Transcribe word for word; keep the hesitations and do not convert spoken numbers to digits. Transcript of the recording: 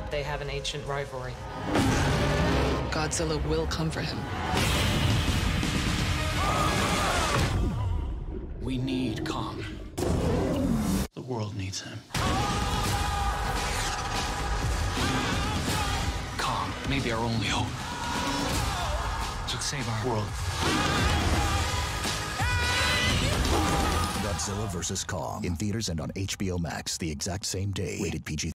They have an ancient rivalry. Godzilla will come for him. We need Kong. The world needs him. Kong may be our only hope to save our world. Godzilla versus Kong in theaters and on H B O Max the exact same day. Rated P G